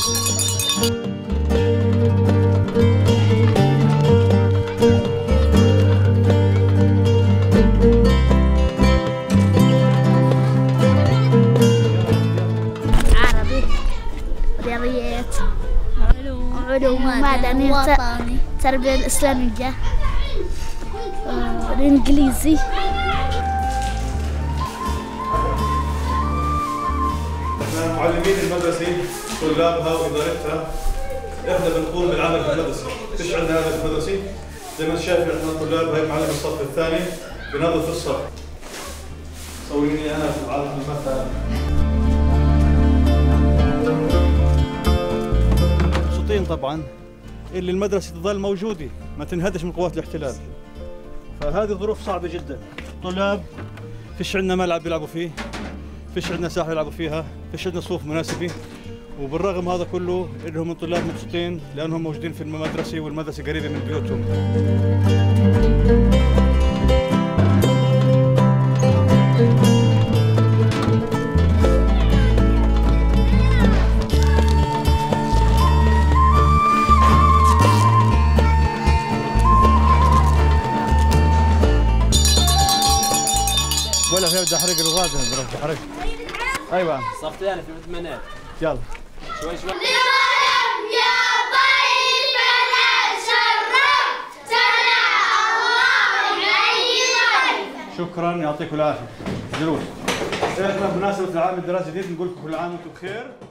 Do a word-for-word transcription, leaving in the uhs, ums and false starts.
عربي، رياضيات، علوم مدني، التربية الإسلامية، الإنجليزي. احنا معلمين المدرسة طلابها وإدارتها، احنا بنقوم بالعمل في المدرسة، فيش عندنا عمل في المدرسة، زي ما انت شايف احنا طلاب هاي معلم الصف الثاني بنظف الصف. صوريني انا في العالم المثل. مبسوطين طبعا اللي المدرسة تظل موجودة ما تنهدش من قوات الاحتلال. فهذه ظروف صعبة جدا. طلاب فيش عندنا ملعب بيلعبوا فيه، فيش عندنا ساحة يلعبوا فيها، فيش عندنا صفوف مناسبة، وبالرغم هذا كله انهم من طلاب مبسوطين لانهم موجودين في المدرسة والمدرسة قريبة من بيوتهم. ولا في بدي احرق الغاز انا بدي احرق. ايوه صف ثاني في الثمانينات. يلا شوي شوي. يا ضيفنا شرفت سنة الله يعينك. شكرا يعطيكم العافيه. جلوس. احنا بمناسبه العام الدراسي الجديد نقول لكم كل عام وانتم بخير.